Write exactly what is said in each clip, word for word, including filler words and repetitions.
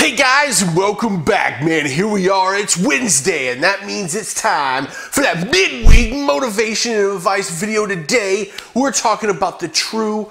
Hey guys, welcome back, man. Here we are. It's Wednesday, and that means it's time for that midweek motivation and advice video. Today, we're talking about the true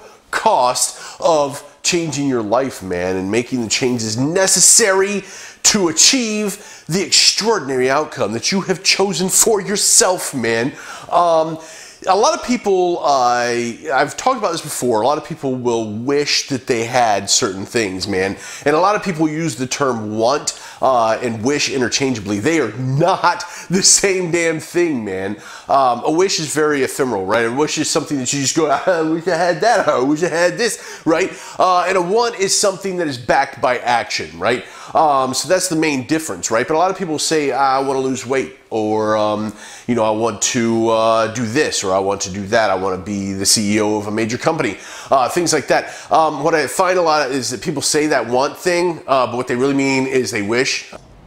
cost of changing your life, man, and making the changes necessary to achieve the extraordinary outcome that you have chosen for yourself, man. Um, A lot of people, uh, I've talked about this before, a lot of people will wish that they had certain things, man. And a lot of people use the term want uh, and wish interchangeably. They are not the same damn thing, man. Um, a wish is very ephemeral, right? A wish is something that you just go, I wish I had that, I wish I had this, right? Uh, and a want is something that is backed by action, right? Um, so that's the main difference, right? But a lot of people say, I want to lose weight, or, um, you know, I want to uh, do this, or I want to do that. I want to be the C E O of a major company, uh, things like that. Um, what I find a lot is that people say that want thing, uh, but what they really mean is they wish.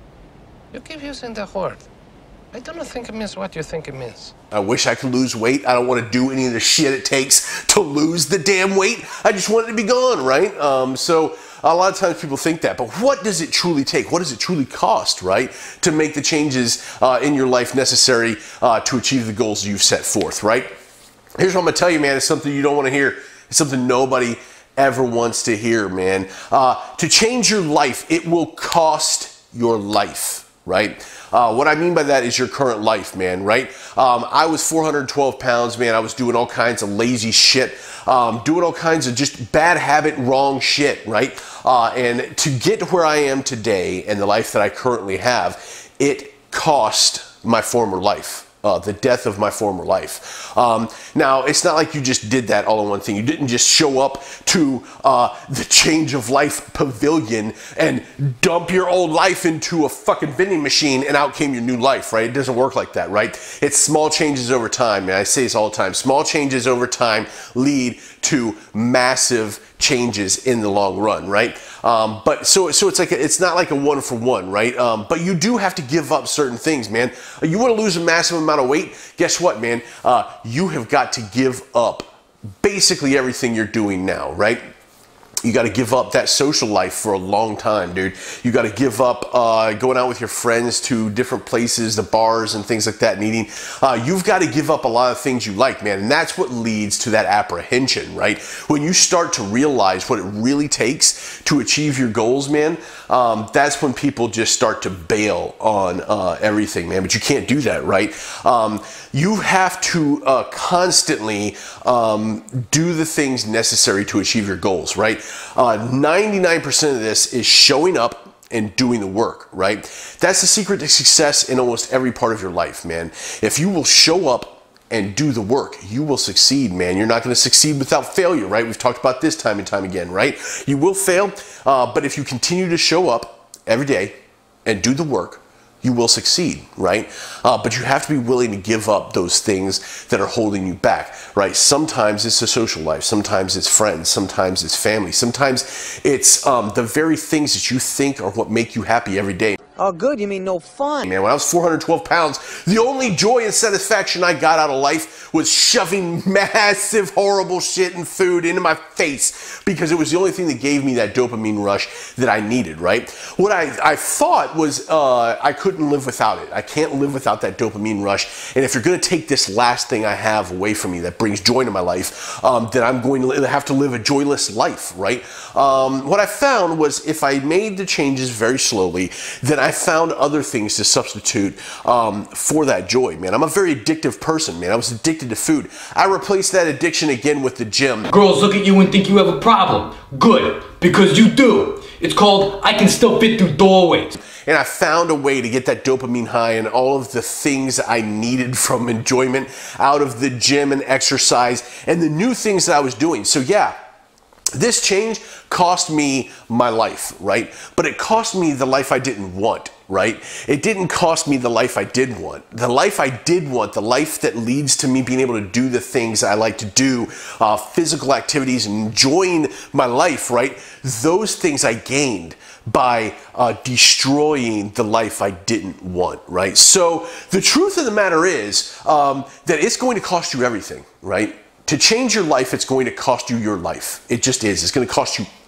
You keep using the word. I don't think it means what you think it means. I wish I could lose weight. I don't want to do any of the shit it takes to lose the damn weight. I just want it to be gone, right? Um, so a lot of times people think that, but what does it truly take? What does it truly cost, right, to make the changes uh, in your life necessary uh, to achieve the goals you've set forth, right? Here's what I'm going to tell you, man. It's something you don't want to hear. It's something nobody ever wants to hear, man. Uh, to change your life, it will cost your life, right? Uh, what I mean by that is your current life, man, right? Um, I was four hundred twelve pounds, man. I was doing all kinds of lazy shit, um, doing all kinds of just bad habit, wrong shit, right? Uh, and to get to where I am today and the life that I currently have, it cost my former life. Uh, the death of my former life. Um, now, it's not like you just did that all in one thing. You didn't just show up to uh, the Change of Life Pavilion and dump your old life into a fucking vending machine and out came your new life, right? It doesn't work like that, right? It's small changes over time, and I say this all the time. Small changes over time lead to massive changes in the long run, right? Um, but so so it's like a, it's not like a one for one, right? Um, but you do have to give up certain things, man. You want to lose a massive amount of weight? Guess what, man? Uh, you have got to give up basically everything you're doing now, right? You got to give up that social life for a long time, dude. You got to give up uh, going out with your friends to different places, the bars and things like that, and eating. Uh, you've got to give up a lot of things you like, man. And that's what leads to that apprehension, right? When you start to realize what it really takes to achieve your goals, man, um, that's when people just start to bail on uh, everything, man. But you can't do that, right? Um, you have to uh, constantly um, do the things necessary to achieve your goals, right? Uh, ninety-nine percent of this is showing up and doing the work, right? That's the secret to success in almost every part of your life, man. If you will show up and do the work, you will succeed, man. You're not going to succeed without failure, right? We've talked about this time and time again, right? You will fail, uh, but if you continue to show up every day and do the work, you will succeed, right? Uh, but you have to be willing to give up those things that are holding you back, right? Sometimes it's the social life, sometimes it's friends, sometimes it's family, sometimes it's um, the very things that you think are what make you happy every day. Oh, good. You mean no fun? Man, when I was four hundred twelve pounds, the only joy and satisfaction I got out of life was shoving massive, horrible shit and food into my face because it was the only thing that gave me that dopamine rush that I needed, right? What I, I thought was uh, I couldn't live without it. I can't live without that dopamine rush. And if you're going to take this last thing I have away from me that brings joy to my life, um, then I'm going to have to live a joyless life, right? Um, what I found was if I made the changes very slowly, then I I found other things to substitute um, for that joy, man. I'm a very addictive person, man. I was addicted to food. I replaced that addiction again with the gym. Girls look at you and think you have a problem. Good, because you do. It's called I can still fit through doorways. And I found a way to get that dopamine high and all of the things I needed from enjoyment out of the gym and exercise and the new things that I was doing. So yeah, this change cost me my life, right? But it cost me the life I didn't want, right? It didn't cost me the life I did want. The life I did want, the life that leads to me being able to do the things I like to do, uh, physical activities and enjoying my life, right? Those things I gained by uh, destroying the life I didn't want, right? So the truth of the matter is um, that it's going to cost you everything, right? To change your life, it's going to cost you your life. It just is. It's going to cost you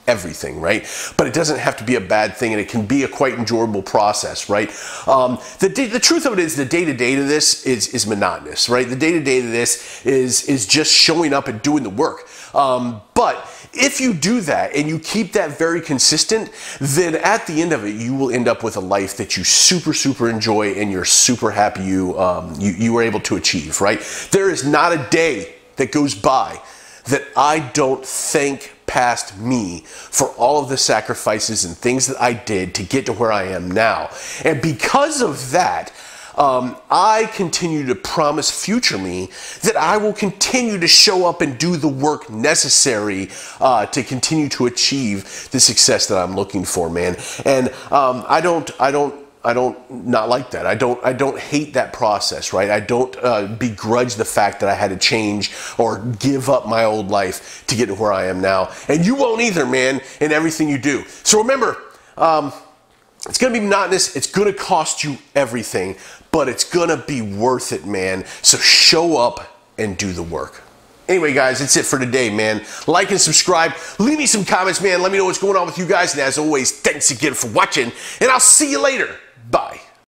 everything, right? But it doesn't have to be a bad thing, and it can be a quite enjoyable process, right? Um, the, the truth of it is the day-to-day to this is, is monotonous, right? The day-to-day to this is, is just showing up and doing the work. Um, but if you do that and you keep that very consistent, then at the end of it, you will end up with a life that you super, super enjoy and you're super happy you, um, you, you were able to achieve, right? There is not a day that goes by that I don't thank past me for all of the sacrifices and things that I did to get to where I am now. And because of that, Um, I continue to promise future me that I will continue to show up and do the work necessary uh, to continue to achieve the success that I'm looking for, man. And um, I don't, I don't, I don't not like that. I don't, I don't hate that process, right? I don't uh, begrudge the fact that I had to change or give up my old life to get to where I am now. And you won't either, man, in everything you do. So remember, um, it's going to be monotonous. It's going to cost you everything, but it's going to be worth it, man. So show up and do the work. Anyway, guys, that's it for today, man. Like and subscribe. Leave me some comments, man. Let me know what's going on with you guys. And as always, thanks again for watching, and I'll see you later.